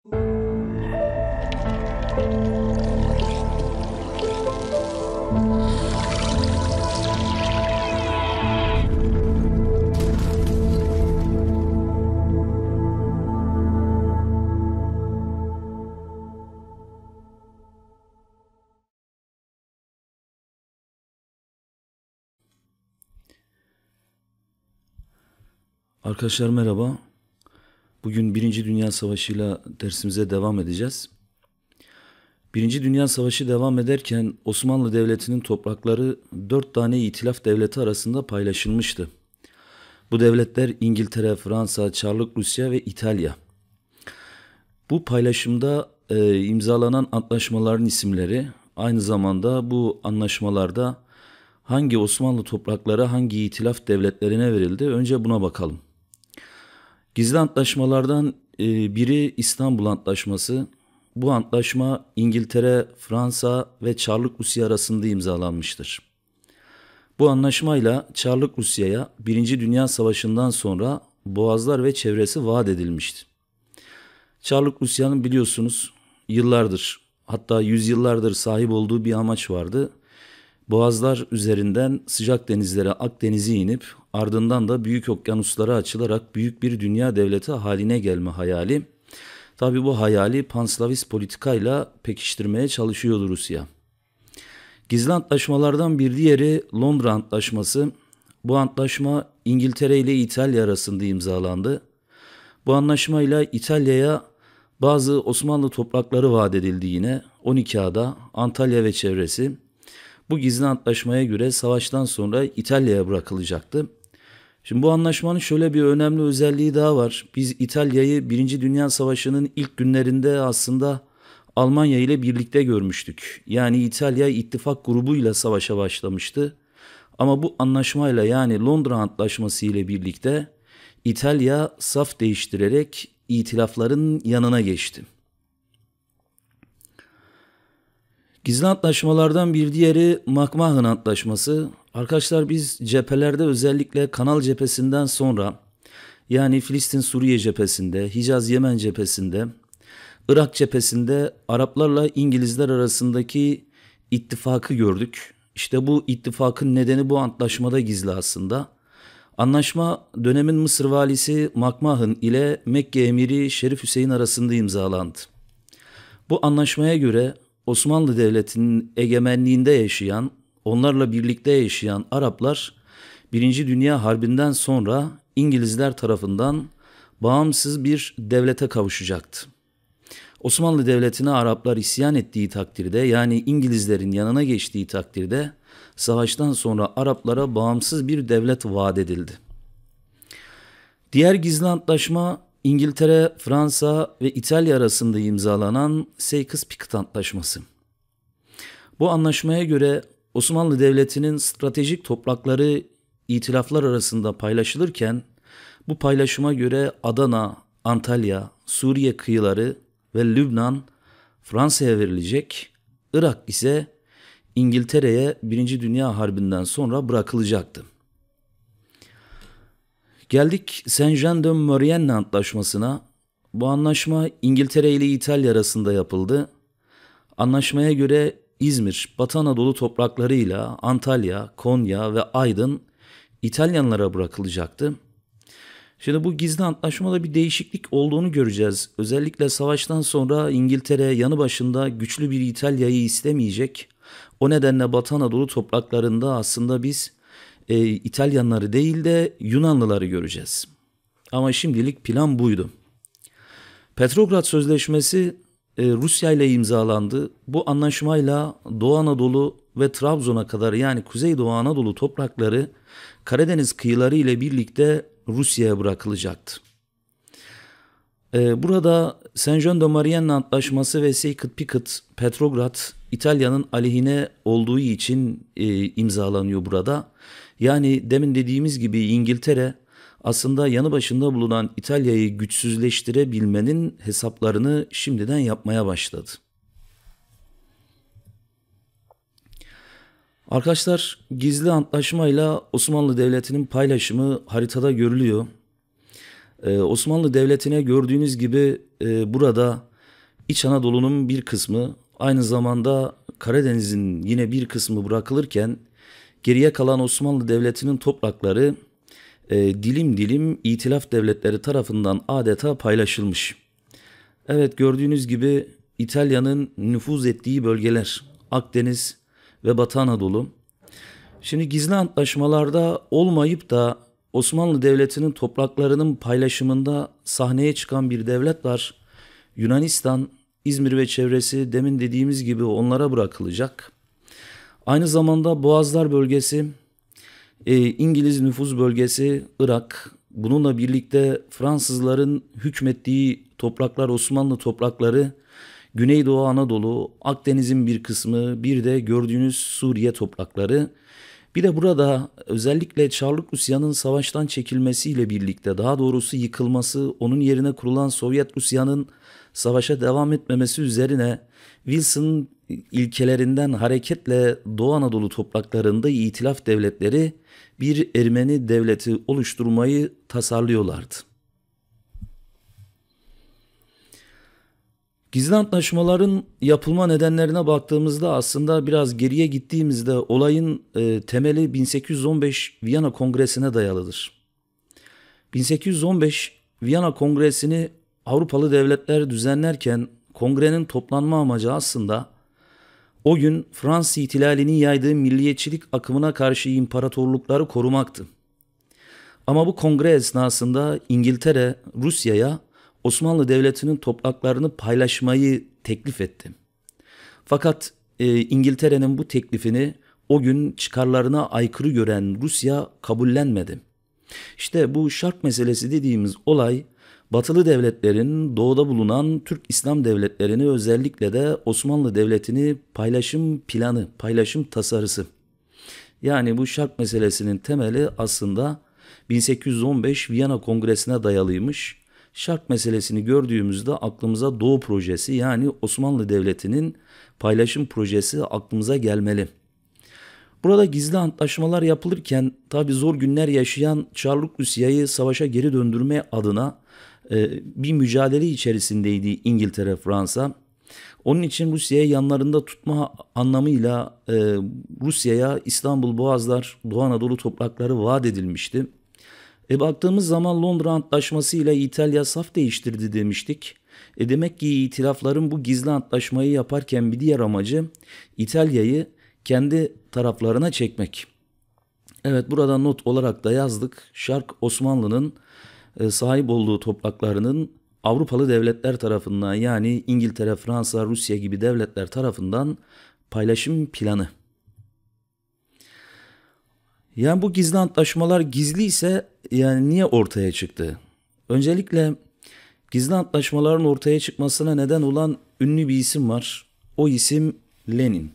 Arkadaşlar merhaba. Bugün Birinci Dünya Savaşı'yla dersimize devam edeceğiz. Birinci Dünya Savaşı devam ederken Osmanlı Devleti'nin toprakları 4 tane itilaf devleti arasında paylaşılmıştı. Bu devletler İngiltere, Fransa, Çarlık Rusya ve İtalya. Bu paylaşımda imzalanan antlaşmaların isimleri, aynı zamanda bu anlaşmalarda hangi Osmanlı toprakları hangi itilaf devletlerine verildi? Önce buna bakalım. Gizli antlaşmalardan biri İstanbul Antlaşması. Bu antlaşma İngiltere, Fransa ve Çarlık Rusya arasında imzalanmıştır. Bu anlaşmayla Çarlık Rusya'ya Birinci Dünya Savaşı'ndan sonra boğazlar ve çevresi vaat edilmişti. Çarlık Rusya'nın biliyorsunuz yıllardır, hatta yüzyıllardır sahip olduğu bir amaç vardı. Boğazlar üzerinden sıcak denizlere, Akdeniz'e inip ardından da büyük okyanuslara açılarak büyük bir dünya devleti haline gelme hayali. Tabi bu hayali panslavist politikayla pekiştirmeye çalışıyordu Rusya. Gizli antlaşmalardan bir diğeri Londra Antlaşması. Bu antlaşma İngiltere ile İtalya arasında imzalandı. Bu anlaşmayla İtalya'ya bazı Osmanlı toprakları vaat edildi yine. 12 ada, Antalya ve çevresi. Bu gizli antlaşmaya göre savaştan sonra İtalya'ya bırakılacaktı. Şimdi bu anlaşmanın şöyle bir önemli özelliği daha var. Biz İtalya'yı Birinci Dünya Savaşı'nın ilk günlerinde aslında Almanya ile birlikte görmüştük. Yani İtalya ittifak grubuyla savaşa başlamıştı. Ama bu anlaşmayla yani Londra Antlaşması ile birlikte İtalya saf değiştirerek itilafların yanına geçti. Gizli antlaşmalardan bir diğeri McMahon Antlaşması. Arkadaşlar biz cephelerde özellikle Kanal cephesinden sonra yani Filistin-Suriye cephesinde, Hicaz-Yemen cephesinde, Irak cephesinde Araplarla İngilizler arasındaki ittifakı gördük. İşte bu ittifakın nedeni bu antlaşmada gizli aslında. Anlaşma dönemin Mısır valisi McMahon ile Mekke emiri Şerif Hüseyin arasında imzalandı. Bu anlaşmaya göre Osmanlı Devleti'nin egemenliğinde yaşayan, onlarla birlikte yaşayan Araplar, Birinci Dünya Harbi'nden sonra İngilizler tarafından bağımsız bir devlete kavuşacaktı. Osmanlı Devleti'ne Araplar isyan ettiği takdirde, yani İngilizlerin yanına geçtiği takdirde, savaştan sonra Araplara bağımsız bir devlet vaat edildi. Diğer gizli antlaşma İngiltere, Fransa ve İtalya arasında imzalanan Sykes-Picot Antlaşması. Bu anlaşmaya göre Osmanlı Devleti'nin stratejik toprakları itilaflar arasında paylaşılırken bu paylaşıma göre Adana, Antalya, Suriye kıyıları ve Lübnan Fransa'ya verilecek, Irak ise İngiltere'ye Birinci Dünya Harbi'nden sonra bırakılacaktı. Geldik Saint-Jean-de-Maurienne Antlaşması'na. Bu anlaşma İngiltere ile İtalya arasında yapıldı. Anlaşmaya göre İzmir, Batı Anadolu topraklarıyla Antalya, Konya ve Aydın İtalyanlara bırakılacaktı. Şimdi bu gizli antlaşmada bir değişiklik olduğunu göreceğiz. Özellikle savaştan sonra İngiltere yanı başında güçlü bir İtalya'yı istemeyecek. O nedenle Batı Anadolu topraklarında aslında biz İtalyanları değil de Yunanlıları göreceğiz. Ama şimdilik plan buydu. Petrograd Sözleşmesi Rusya ile imzalandı. Bu anlaşmayla Doğu Anadolu ve Trabzon'a kadar yani Kuzeydoğu Anadolu toprakları Karadeniz kıyıları ile birlikte Rusya'ya bırakılacaktı. Burada Saint-Jean-de-Maurienne Antlaşması ve Sykes-Picot Petrograd İtalya'nın aleyhine olduğu için imzalanıyor burada. Yani demin dediğimiz gibi İngiltere aslında yanı başında bulunan İtalya'yı güçsüzleştirebilmenin hesaplarını şimdiden yapmaya başladı. Arkadaşlar gizli antlaşmayla Osmanlı Devleti'nin paylaşımı haritada görülüyor. Osmanlı Devleti'ne gördüğünüz gibi burada İç Anadolu'nun bir kısmı, aynı zamanda Karadeniz'in yine bir kısmı bırakılırken geriye kalan Osmanlı Devleti'nin toprakları dilim dilim İtilaf devletleri tarafından adeta paylaşılmış. Evet, gördüğünüz gibi İtalya'nın nüfuz ettiği bölgeler Akdeniz ve Batı Anadolu. Şimdi gizli antlaşmalarda olmayıp da Osmanlı Devleti'nin topraklarının paylaşımında sahneye çıkan bir devlet var. Yunanistan, İzmir ve çevresi demin dediğimiz gibi onlara bırakılacak. Aynı zamanda Boğazlar bölgesi, İngiliz nüfuz bölgesi, Irak, bununla birlikte Fransızların hükmettiği topraklar, Osmanlı toprakları, Güneydoğu Anadolu, Akdeniz'in bir kısmı, bir de gördüğünüz Suriye toprakları. Bir de burada özellikle Çarlık Rusya'nın savaştan çekilmesiyle birlikte, daha doğrusu yıkılması, onun yerine kurulan Sovyet Rusya'nın savaşa devam etmemesi üzerine Wilson ilkelerinden hareketle Doğu Anadolu topraklarında İtilaf devletleri bir Ermeni devleti oluşturmayı tasarlıyorlardı. Gizli antlaşmaların yapılma nedenlerine baktığımızda aslında biraz geriye gittiğimizde olayın temeli 1815 Viyana Kongresi'ne dayalıdır. 1815 Viyana Kongresi'ni Avrupalı devletler düzenlerken kongrenin toplanma amacı aslında o gün Fransız ihtilalinin yaydığı milliyetçilik akımına karşı imparatorlukları korumaktı. Ama bu kongre esnasında İngiltere Rusya'ya Osmanlı Devleti'nin topraklarını paylaşmayı teklif etti. Fakat İngiltere'nin bu teklifini o gün çıkarlarına aykırı gören Rusya kabullenmedi. İşte bu şark meselesi dediğimiz olay Batılı devletlerin doğuda bulunan Türk İslam devletlerini, özellikle de Osmanlı Devleti'ni paylaşım planı, paylaşım tasarısı. Yani bu şark meselesinin temeli aslında 1815 Viyana Kongresi'ne dayalıymış. Şark meselesini gördüğümüzde aklımıza Doğu projesi, yani Osmanlı Devleti'nin paylaşım projesi aklımıza gelmeli. Burada gizli antlaşmalar yapılırken tabi zor günler yaşayan Çarlık Rusya'yı savaşa geri döndürme adına bir mücadele içerisindeydi İngiltere, Fransa. Onun için Rusya'yı yanlarında tutma anlamıyla Rusya'ya İstanbul, Boğazlar, Doğu Anadolu toprakları vaat edilmişti. Baktığımız zaman Londra Antlaşması ile İtalya saf değiştirdi demiştik. Demek ki itilafların bu gizli antlaşmayı yaparken bir diğer amacı İtalya'yı kendi taraflarına çekmek. Evet, burada not olarak da yazdık. Şark Osmanlı'nın sahip olduğu topraklarının Avrupalı devletler tarafından, yani İngiltere, Fransa, Rusya gibi devletler tarafından paylaşım planı. Yani bu gizli antlaşmalar gizli ise yani niye ortaya çıktı? Öncelikle gizli antlaşmaların ortaya çıkmasına neden olan ünlü bir isim var. O isim Lenin.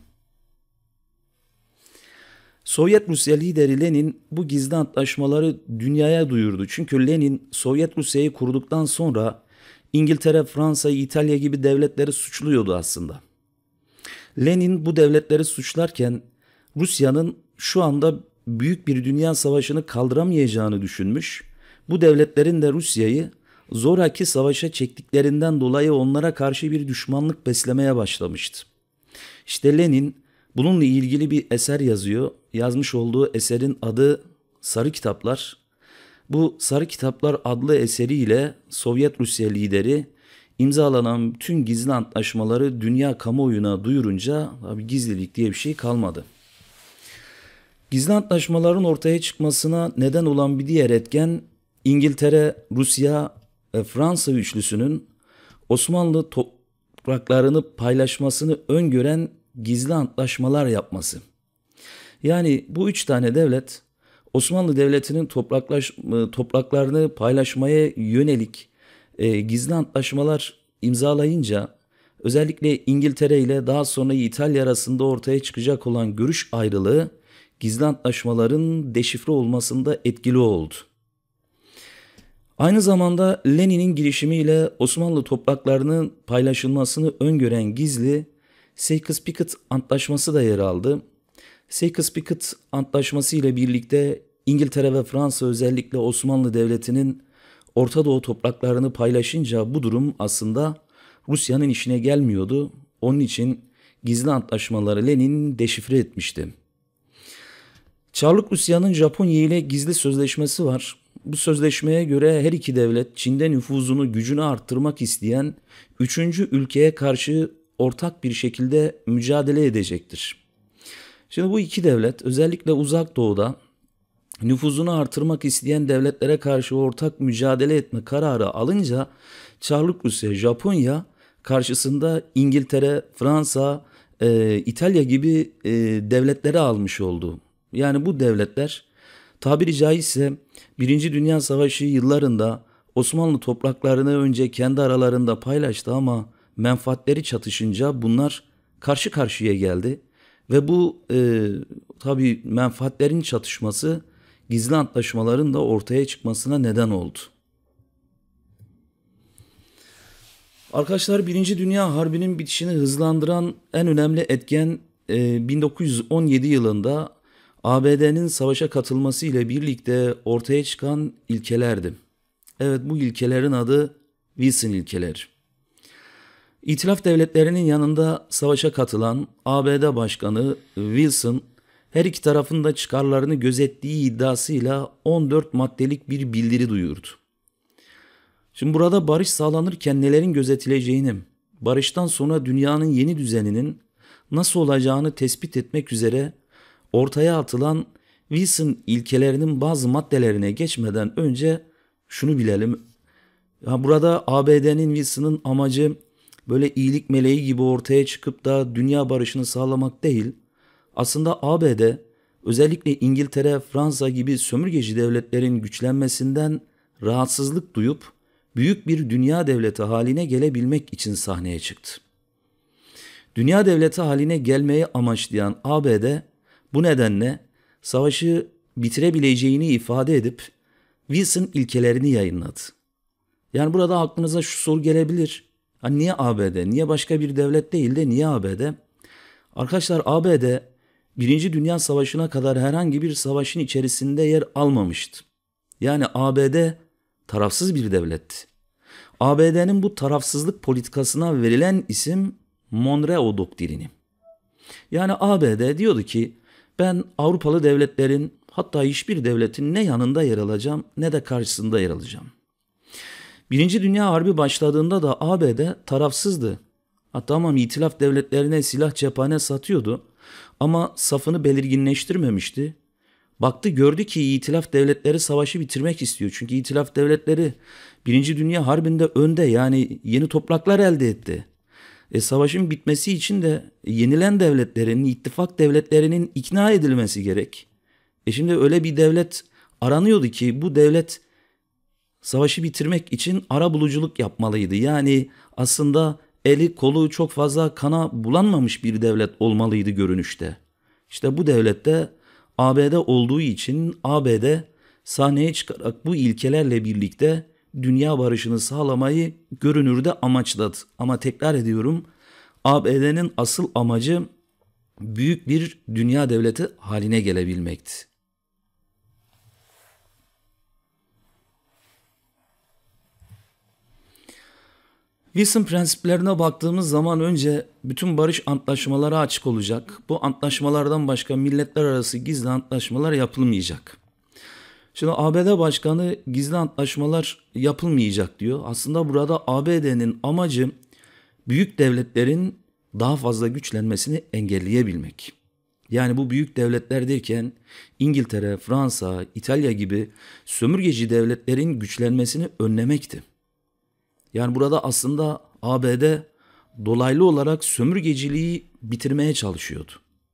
Sovyet Rusya lideri Lenin bu gizli antlaşmaları dünyaya duyurdu. Çünkü Lenin Sovyet Rusya'yı kurduktan sonra İngiltere, Fransa, İtalya gibi devletleri suçluyordu aslında. Lenin bu devletleri suçlarken Rusya'nın şu anda büyük bir dünya savaşını kaldıramayacağını düşünmüş. Bu devletlerin de Rusya'yı zoraki savaşa çektiklerinden dolayı onlara karşı bir düşmanlık beslemeye başlamıştı. İşte Lenin bununla ilgili bir eser yazıyor. Yazmış olduğu eserin adı Sarı Kitaplar. Bu Sarı Kitaplar adlı eseriyle Sovyet Rusya lideri imzalanan bütün gizli antlaşmaları dünya kamuoyuna duyurunca tabii gizlilik diye bir şey kalmadı. Gizli antlaşmaların ortaya çıkmasına neden olan bir diğer etken İngiltere, Rusya ve Fransa üçlüsünün Osmanlı topraklarını paylaşmasını öngören gizli antlaşmalar yapması. Yani bu üç tane devlet Osmanlı Devleti'nin topraklarını paylaşmaya yönelik gizli antlaşmalar imzalayınca, özellikle İngiltere ile daha sonra İtalya arasında ortaya çıkacak olan görüş ayrılığı gizli antlaşmaların deşifre olmasında etkili oldu. Aynı zamanda Lenin'in girişimiyle Osmanlı topraklarının paylaşılmasını öngören gizli Sykes-Picot Antlaşması da yer aldı. Sykes-Picot Antlaşması ile birlikte İngiltere ve Fransa özellikle Osmanlı Devleti'nin Orta Doğu topraklarını paylaşınca bu durum aslında Rusya'nın işine gelmiyordu. Onun için gizli antlaşmaları Lenin deşifre etmişti. Çarlık Rusya'nın Japonya ile gizli sözleşmesi var. Bu sözleşmeye göre her iki devlet Çin'de nüfuzunu, gücünü arttırmak isteyen üçüncü ülkeye karşı ortak bir şekilde mücadele edecektir. Şimdi bu iki devlet özellikle Uzak Doğu'da nüfuzunu artırmak isteyen devletlere karşı ortak mücadele etme kararı alınca Çarlık Rusya, Japonya karşısında İngiltere, Fransa, İtalya gibi devletleri almış oldu. Yani bu devletler tabiri caizse Birinci Dünya Savaşı yıllarında Osmanlı topraklarını önce kendi aralarında paylaştı ama menfaatleri çatışınca bunlar karşı karşıya geldi. Ve bu tabii menfaatlerin çatışması gizli antlaşmaların da ortaya çıkmasına neden oldu. Arkadaşlar Birinci Dünya Harbi'nin bitişini hızlandıran en önemli etken 1917 yılında ABD'nin savaşa katılması ile birlikte ortaya çıkan ilkelerdi. Evet, bu ilkelerin adı Wilson ilkeleri. İtilaf devletlerinin yanında savaşa katılan ABD Başkanı Wilson her iki tarafın da çıkarlarını gözettiği iddiasıyla 14 maddelik bir bildiri duyurdu. Şimdi burada barış sağlanırken nelerin gözetileceğini, barıştan sonra dünyanın yeni düzeninin nasıl olacağını tespit etmek üzere ortaya atılan Wilson ilkelerinin bazı maddelerine geçmeden önce şunu bilelim. Burada ABD'nin Wilson'ın amacı böyle iyilik meleği gibi ortaya çıkıp da dünya barışını sağlamak değil. Aslında ABD özellikle İngiltere, Fransa gibi sömürgeci devletlerin güçlenmesinden rahatsızlık duyup büyük bir dünya devleti haline gelebilmek için sahneye çıktı. Dünya devleti haline gelmeyi amaçlayan ABD bu nedenle savaşı bitirebileceğini ifade edip Wilson ilkelerini yayınladı. Yani burada aklınıza şu soru gelebilir. Niye ABD? Niye başka bir devlet değil de niye ABD? Arkadaşlar ABD Birinci Dünya Savaşı'na kadar herhangi bir savaşın içerisinde yer almamıştı. Yani ABD tarafsız bir devletti. ABD'nin bu tarafsızlık politikasına verilen isim Monroe Doktrini. Yani ABD diyordu ki ben Avrupalı devletlerin hatta hiçbir devletin ne yanında yer alacağım ne de karşısında yer alacağım. Birinci Dünya Harbi başladığında da ABD tarafsızdı. Tamam itilaf devletlerine silah cephane satıyordu ama safını belirginleştirmemişti. Baktı gördü ki itilaf devletleri savaşı bitirmek istiyor. Çünkü itilaf devletleri Birinci Dünya Harbi'nde önde, yani yeni topraklar elde etti. Savaşın bitmesi için de yenilen devletlerin, ittifak devletlerinin ikna edilmesi gerek. Şimdi öyle bir devlet aranıyordu ki bu devlet savaşı bitirmek için arabuluculuk yapmalıydı. Yani aslında eli kolu çok fazla kana bulanmamış bir devlet olmalıydı görünüşte. İşte bu devlette ABD olduğu için ABD sahneye çıkarak bu ilkelerle birlikte dünya barışını sağlamayı görünürde amaçladı. Ama tekrar ediyorum, ABD'nin asıl amacı büyük bir dünya devleti haline gelebilmekti. Wilson prensiplerine baktığımız zaman önce bütün barış antlaşmaları açık olacak. Bu antlaşmalardan başka milletler arası gizli antlaşmalar yapılmayacak. Şimdi ABD Başkanı gizli antlaşmalar yapılmayacak diyor. Aslında burada ABD'nin amacı büyük devletlerin daha fazla güçlenmesini engelleyebilmek. Yani bu büyük devletler derken İngiltere, Fransa, İtalya gibi sömürgeci devletlerin güçlenmesini önlemekti. Yani burada aslında ABD dolaylı olarak sömürgeciliği bitirmeye çalışıyordu.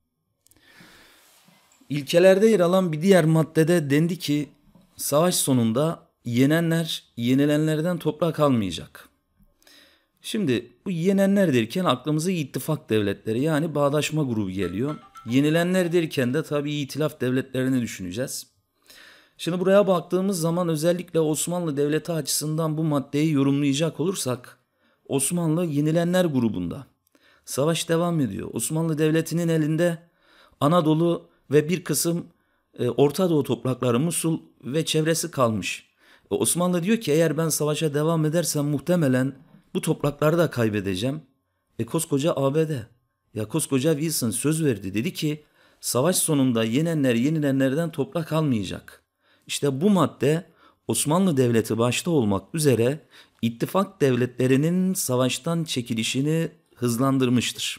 İlkelerde yer alan bir diğer maddede dendi ki savaş sonunda yenenler yenilenlerden toprak almayacak. Şimdi bu yenenler derken aklımıza ittifak devletleri yani bağdaşma grubu geliyor. Yenilenler derken de tabii itilaf devletlerini düşüneceğiz. Şimdi buraya baktığımız zaman özellikle Osmanlı Devleti açısından bu maddeyi yorumlayacak olursak Osmanlı yenilenler grubunda. Savaş devam ediyor. Osmanlı Devleti'nin elinde Anadolu ve bir kısım Orta Doğu toprakları, Musul ve çevresi kalmış. Osmanlı diyor ki eğer ben savaşa devam edersem muhtemelen Bu toprakları da kaybedeceğim. Koskoca ABD. Ya koskoca Wilson söz verdi. Dedi ki savaş sonunda yenenler yenilenlerden toprak almayacak. İşte bu madde Osmanlı Devleti başta olmak üzere ittifak devletlerinin savaştan çekilişini hızlandırmıştır.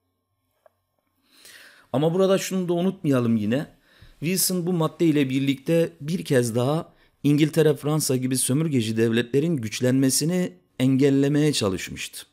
Ama burada şunu da unutmayalım yine. Wilson bu madde ile birlikte bir kez daha İngiltere, Fransa gibi sömürgeci devletlerin güçlenmesini engellemeye çalışmıştı.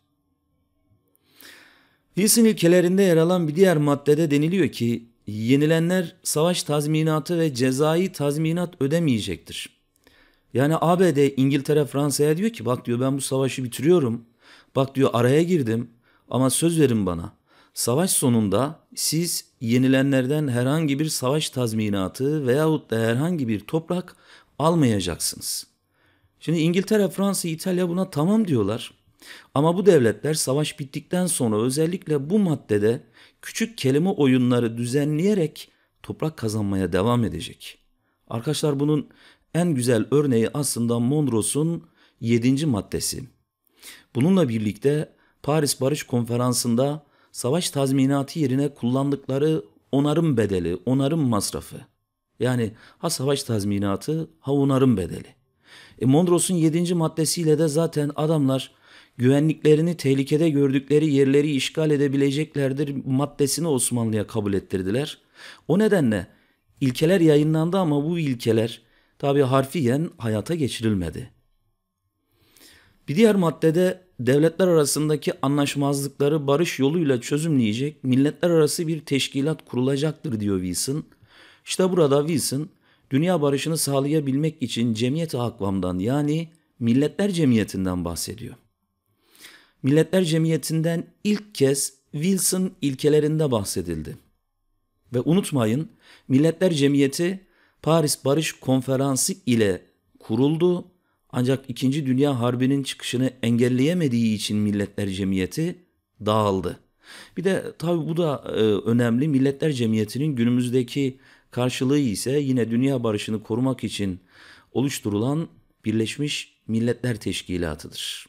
Wilson ilkelerinde yer alan bir diğer maddede deniliyor ki yenilenler savaş tazminatı ve cezai tazminat ödemeyecektir. Yani ABD İngiltere Fransa'ya diyor ki bak diyor ben bu savaşı bitiriyorum. Bak diyor araya girdim ama söz verin bana. Savaş sonunda siz yenilenlerden herhangi bir savaş tazminatı veyahut da herhangi bir toprak almayacaksınız. Şimdi İngiltere, Fransa, İtalya buna tamam diyorlar. Ama bu devletler savaş bittikten sonra özellikle bu maddede küçük kelime oyunları düzenleyerek toprak kazanmaya devam edecek. Arkadaşlar bunun en güzel örneği aslında Mondros'un 7. maddesi. Bununla birlikte Paris Barış Konferansı'nda savaş tazminatı yerine kullandıkları onarım bedeli, onarım masrafı. Yani ha savaş tazminatı ha onarım bedeli. Mondros'un 7. maddesiyle de zaten adamlar güvenliklerini tehlikede gördükleri yerleri işgal edebileceklerdir maddesini Osmanlı'ya kabul ettirdiler. O nedenle ilkeler yayınlandı ama bu ilkeler tabi harfiyen hayata geçirilmedi. Bir diğer maddede devletler arasındaki anlaşmazlıkları barış yoluyla çözümleyecek milletler arası bir teşkilat kurulacaktır diyor Wilson. İşte burada Wilson dünya barışını sağlayabilmek için Cemiyet-i Akvam'dan yani Milletler Cemiyeti'nden bahsediyor. Milletler Cemiyeti'nden ilk kez Wilson ilkelerinde bahsedildi. Ve unutmayın Milletler Cemiyeti Paris Barış Konferansı ile kuruldu. Ancak 2. Dünya Harbi'nin çıkışını engelleyemediği için Milletler Cemiyeti dağıldı. Bir de tabii bu da önemli. Milletler Cemiyeti'nin günümüzdeki karşılığı ise yine dünya barışını korumak için oluşturulan Birleşmiş Milletler Teşkilatı'dır.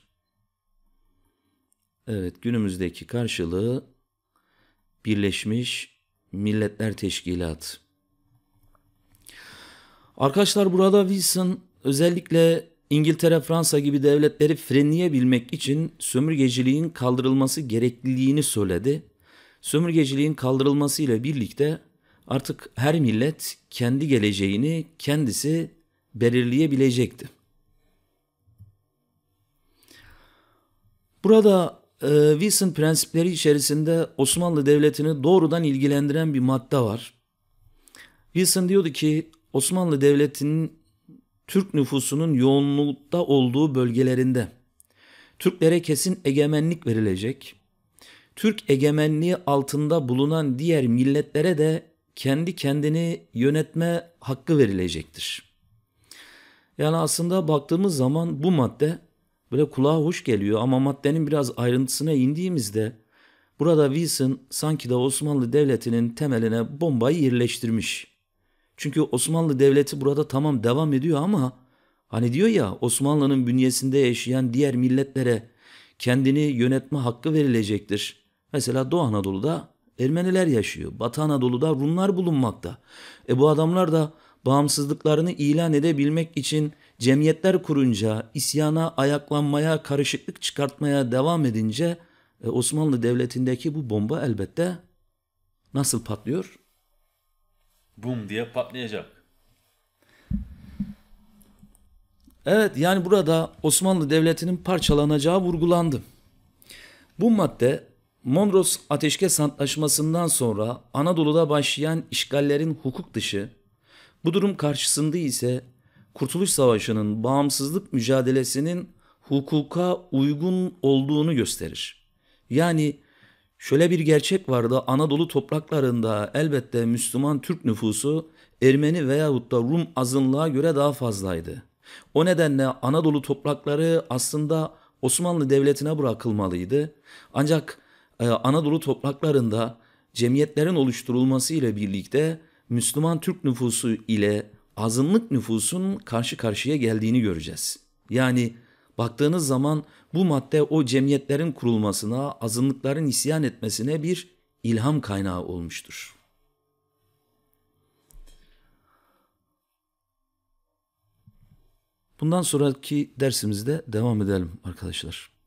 Evet, günümüzdeki karşılığı Birleşmiş Milletler Teşkilatı. Arkadaşlar burada Wilson özellikle İngiltere, Fransa gibi devletleri frenleyebilmek için sömürgeciliğin kaldırılması gerekliliğini söyledi. Sömürgeciliğin kaldırılması ile birlikte artık her millet kendi geleceğini kendisi belirleyebilecekti. Burada Wilson prensipleri içerisinde Osmanlı Devleti'ni doğrudan ilgilendiren bir madde var. Wilson diyordu ki Osmanlı Devleti'nin Türk nüfusunun yoğunlukta olduğu bölgelerinde Türklere kesin egemenlik verilecek. Türk egemenliği altında bulunan diğer milletlere de kendi kendini yönetme hakkı verilecektir. Yani aslında baktığımız zaman bu madde böyle kulağa hoş geliyor ama maddenin biraz ayrıntısına indiğimizde burada Wilson sanki de Osmanlı Devleti'nin temeline bombayı yerleştirmiş. Çünkü Osmanlı Devleti burada tamam devam ediyor ama hani diyor ya Osmanlı'nın bünyesinde yaşayan diğer milletlere kendini yönetme hakkı verilecektir. Mesela Doğu Anadolu'da Ermeniler yaşıyor. Batı Anadolu'da Rumlar bulunmakta. Bu adamlar da bağımsızlıklarını ilan edebilmek için cemiyetler kurunca, isyana, ayaklanmaya, karışıklık çıkartmaya devam edince Osmanlı Devleti'ndeki bu bomba elbette nasıl patlıyor? Bum diye patlayacak. Evet yani burada Osmanlı Devleti'nin parçalanacağı vurgulandı. Bu madde Mondros Ateşkes Antlaşması'ndan sonra Anadolu'da başlayan işgallerin hukuk dışı, bu durum karşısında ise Kurtuluş Savaşı'nın bağımsızlık mücadelesinin hukuka uygun olduğunu gösterir. Yani şöyle bir gerçek vardı, Anadolu topraklarında elbette Müslüman Türk nüfusu Ermeni veyahut da Rum azınlığa göre daha fazlaydı. O nedenle Anadolu toprakları aslında Osmanlı Devleti'ne bırakılmalıydı. Ancak Anadolu topraklarında cemiyetlerin oluşturulması ile birlikte Müslüman Türk nüfusu ile azınlık nüfusun karşı karşıya geldiğini göreceğiz. Yani Baktığınız zaman bu madde o cemiyetlerin kurulmasına, azınlıkların isyan etmesine bir ilham kaynağı olmuştur. Bundan sonraki dersimizde devam edelim arkadaşlar.